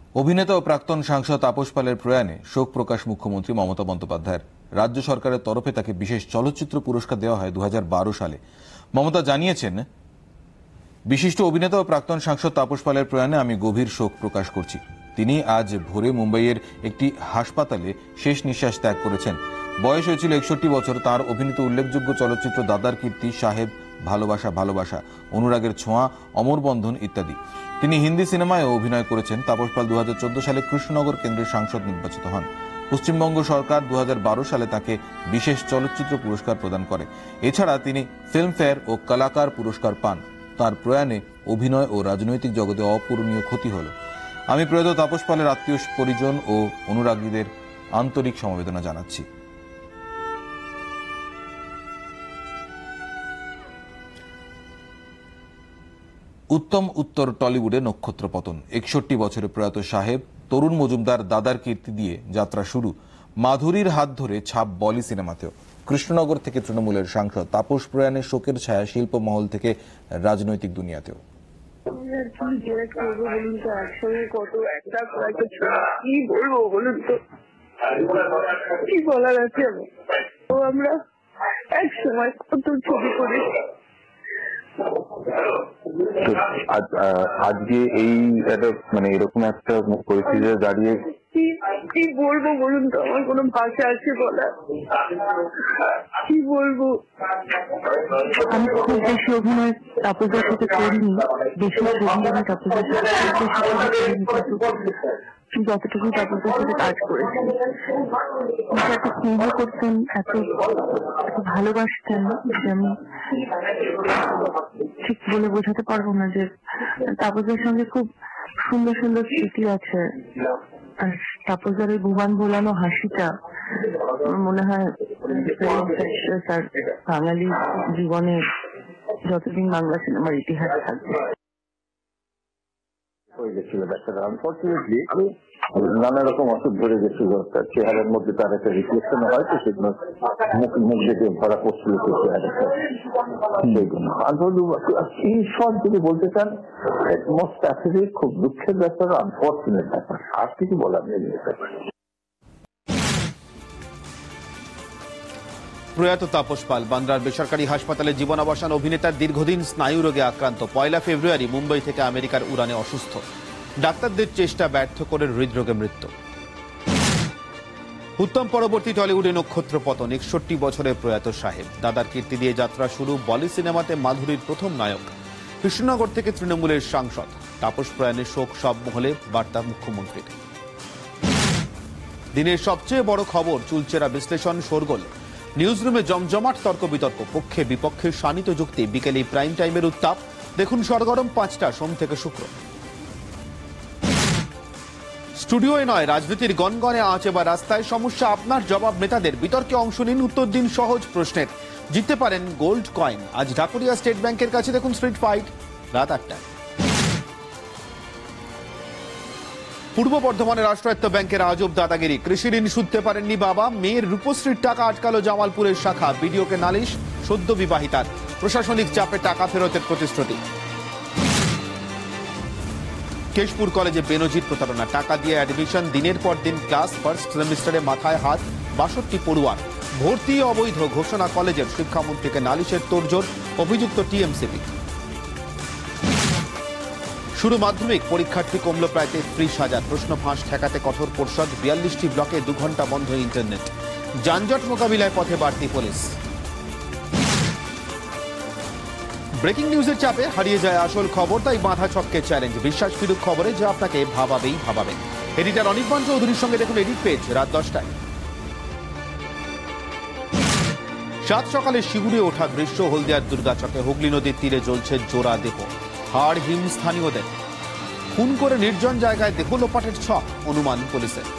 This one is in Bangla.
অভিনেতা ও প্রাক্তন সাংসদ তাপস পালের প্রয়াণে শোক প্রকাশ মুখ্যমন্ত্রী মমতা বন্দ্যোপাধ্যায়ের। রাজ্য সরকারের তরফে তাকে বিশেষ চলচ্চিত্র পুরস্কার দেওয়া হয় 2012 সালে। মমতা জানিয়েছেন, বিশিষ্ট অভিনেতা ও প্রাক্তন সাংসদ তাপস পালের প্রয়াণে আমি গভীর শোক প্রকাশ করছি। তিনি আজ ভোরে মুম্বাইয়ের একটি হাসপাতালে শেষ নিঃশ্বাস ত্যাগ করেছেন। বয়স হয়েছিল 61 বছর। তার অভিনীত উল্লেখযোগ্য চলচ্চিত্র দাদার কীর্তি, সাহেব, ভালোবাসা ভালোবাসা, অনুরাগের ছোঁয়া, অমর বন্ধন ইত্যাদি। তিনি হিন্দি সিনেমায়ও অভিনয় করেছেন। তাপস পাল 2014 সালে কৃষ্ণনগর কেন্দ্রের সাংসদ নির্বাচিত হন। পশ্চিমবঙ্গ সরকার 2012 সালে তাকে বিশেষ চলচ্চিত্র পুরস্কার প্রদান করে। এছাড়া তিনি ফিল্মফেয়ার ও কলাকার পুরস্কার পান। তার প্রয়াণে অভিনয় ও রাজনৈতিক জগতে অপূরণীয় ক্ষতি হল। আমি প্রয়াত তাপস পালের আত্মীয় পরিজন ও অনুরাগীদের আন্তরিক সমবেদনা জানাচ্ছি। উত্তম উত্তর টলিউডে নক্ষত্র পতন। 61 বছরে প্রয়াত সাহেব, তরুণ মজুমদার দাদার কীর্তি দিয়ে যাত্রা শুরু। মাধুরীর হাত ধরে ছাপ বলি সিনেমাতেও। কৃষ্ণনগর থেকে তৃণমূলের সাংসদ তাপস প্রয়াণে শোকের ছায়া শিল্প মহল থেকে রাজনৈতিক দুনিয়াতেও। কি বলবো বলুন তো, কি বলার আছে? আমরা এক সময় কত ছবি করি। আজকে এই মানে এরকম একটা পরিস্থিতিতে দাঁড়িয়ে কি বলবো বলুন তো, আমার কোনো ভাষা আছে বলার? কি বলবো? আমি খুব বেশি অভিনয় তাপসের সাথে করিনি, বেশি অভিনয় তাপসের সাথে যতটুকু তাপসের সাথে কাজ করেছি। এত স্নেহ করতেন, এত ভালোবাসতেন যে আমি ঠিক বলে বোঝাতে পারবো না। যে তাপসের সঙ্গে খুব সুন্দর সুন্দর স্মৃতি আছে। আর তাপসের এই ভুবন ভোলানো হাসিটা মনে হয় তার বাঙালি জীবনে যতদিন বাংলা সিনেমার ইতিহাস থাকবে। হয়ে গেছিল ব্যাপারটা। আনফর্চুনেটলি নানা রকম অসুখ ধরে গেছিল, তার চেহারার মধ্যে তার একটা রিফ্লেকশন হয়তো সেগুলো মুখ দেখে ভরা পড়ছিল চেহারাটা। এই সব যদি বলতে চান, মোস্ট অ্যাকচুয়ালি খুব দুঃখের ব্যাপার, আনফর্চুনেট ব্যাপার, আর কিছু বলার নেই। প্রয়াত তাপস পাল বান্দ্রার বেসরকারি হাসপাতালে জীবনাবসান। অভিনেতার দীর্ঘদিন স্নায়ু রোগে আক্রান্ত। 1 ফেব্রুয়ারি মুম্বাই থেকে আমেরিকার উড়ানে অসুস্থ। ডাক্তারদের চেষ্টা ব্যর্থ করে হৃদরোগে মৃত্যু। উত্তম পরবর্তী টলিউডে নক্ষত্র পতন। 61 বছরের প্রয়াত সাহেব, দাদার কীর্তি দিয়ে যাত্রা শুরু। বলি সিনেমাতে মাধুরীর প্রথম নায়ক। কৃষ্ণনগর থেকে তৃণমূলের সাংসদ। তাপস প্রয়াণে শোক সব মহলে, বার্তা মুখ্যমন্ত্রীর। দিনের সবচেয়ে বড় খবর, চুলচেরা বিশ্লেষণ, শোরগোল। নিউজরুমে জমজমাট তর্ক বিতর্ক, পক্ষে বিপক্ষে শানিত যুক্তি। বিকেলে প্রাইম টাইমের উত্তাপ। দেখুন সরগরম 5টা, সোম থেকে শুক্র। স্টুডিওয়ে নয়, রাজনীতির গনগনে আঁচ এবার রাস্তায়। সমস্যা আপনার, জবাব নেতাদের। বিতর্কে অংশ নিন, উত্তর দিন সহজ প্রশ্নের। জিততে পারেন গোল্ড কয়েন। আজ ঢাকুরিয়া স্টেট ব্যাংকের কাছে দেখুন স্ট্রিট ফাইট, রাত 8টায়। পূর্ব বর্ধমানের রাষ্ট্রায়ত্ত ব্যাংকের আজব দাদাগিরি। কৃষি ঋণ শুধতে পারেননি বাবা, মেয়ের রূপশ্রীর টাকা আটকালো জামালপুরের শাখা। বিডিওকে নালিশ সদ্য বিবাহিতার। প্রশাসনিক চাপে টাকা ফেরতের প্রতিশ্রুতি। কেশপুর কলেজে বেনজির প্রতারণা। টাকা দিয়ে অ্যাডমিশন, দিনের পর দিন ক্লাস। ফার্স্ট সেমিস্টারে মাথায় হাত 62 পড়ুয়ার। ভর্তি অবৈধ ঘোষণা কলেজের। শিক্ষামন্ত্রীকে নালিশের তোড়জোড়, অভিযুক্ত টিএমসিপি। শুরু মাধ্যমিক, পরীক্ষার্থী কমল প্রায় 33,000। প্রশ্ন ফাঁস ঠেকাতে কঠোর পরিষদ। 42টি ব্লকে 2 ঘন্টা বন্ধ ইন্টারনেট। যানজট মোকাবিলায় পথে বাড়তি পুলিশ। ব্রেকিং নিউজের চাপে হারিয়ে যায় আসল খবর, তাই বাঁধা ছক্কের চ্যালেঞ্জ। বিশ্বাস ফিরুক খবরে, যা আপনাকে ভাবাবেই ভাবাবে। এডিটর অনির্বাণ চৌধুরীর সঙ্গে দেখুন এডিট পেজ, রাত 10টায়। সাত সকালে শিউরে ওঠা দৃশ্য। হলদিয়ার দুর্গাচকে হুগলি নদীর তীরে জ্বলছে জোড়া দেহ। হাড় হিম স্থানীয়দের। খুন করে নির্জন জায়গায় দেহ লোপাটের ছক, অনুমান পুলিশের।